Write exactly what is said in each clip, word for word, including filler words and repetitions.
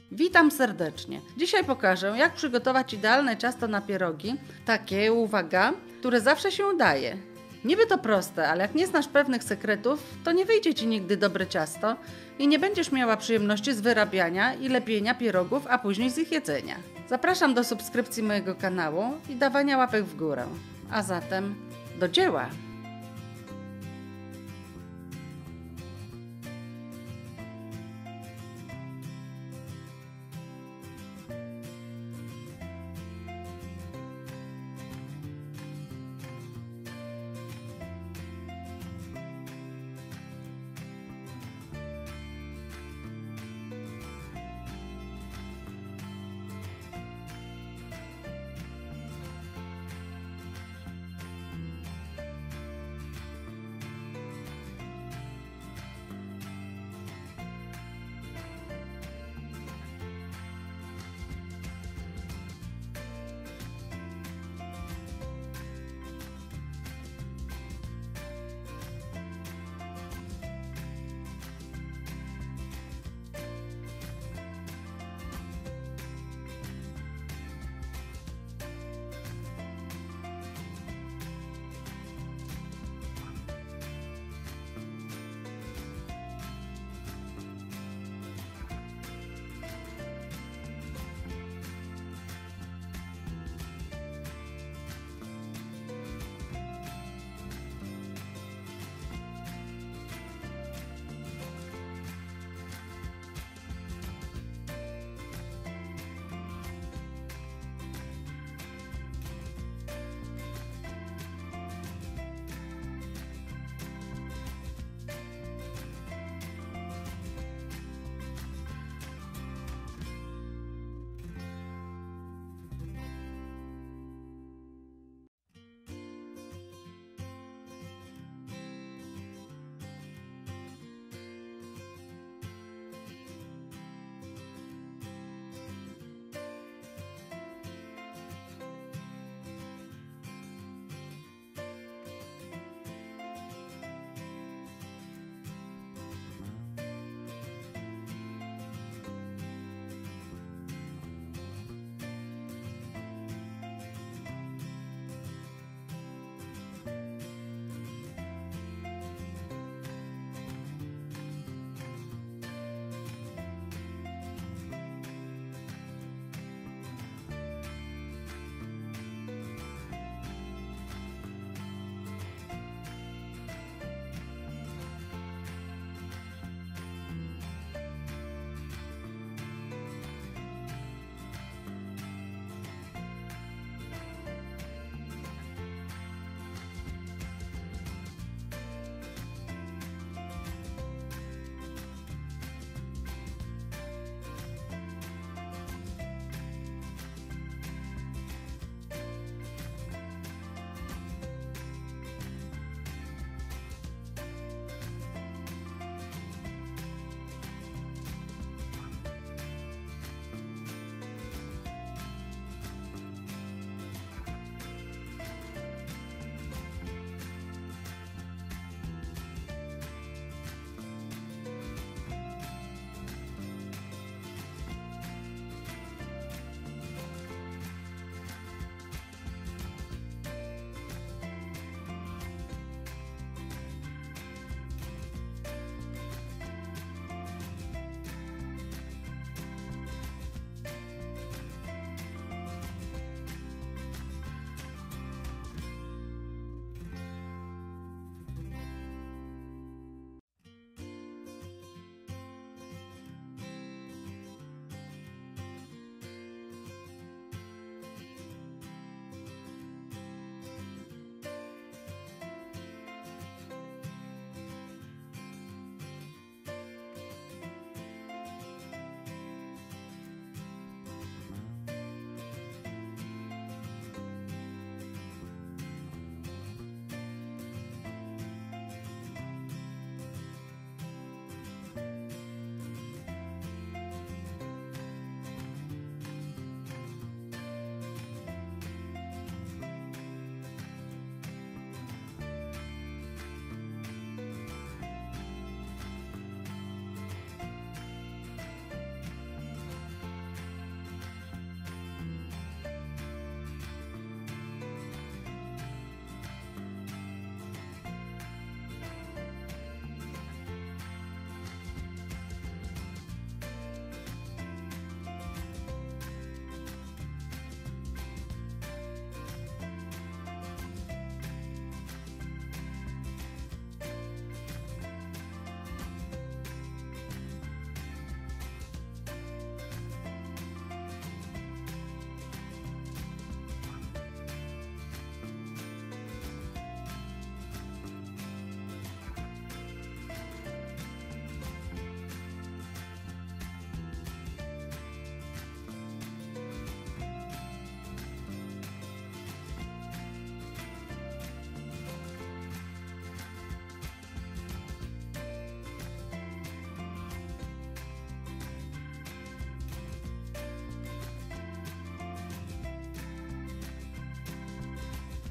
Witam serdecznie. Dzisiaj pokażę, jak przygotować idealne ciasto na pierogi. Takie, uwaga, które zawsze się udaje. Niby to proste, ale jak nie znasz pewnych sekretów, to nie wyjdzie Ci nigdy dobre ciasto i nie będziesz miała przyjemności z wyrabiania i lepienia pierogów, a później z ich jedzenia. Zapraszam do subskrypcji mojego kanału i dawania łapek w górę. A zatem do dzieła!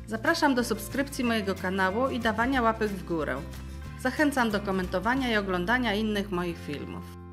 Zapraszam do subskrypcji mojego kanału i dawania łapek w górę. Zachęcam do komentowania i oglądania innych moich filmów.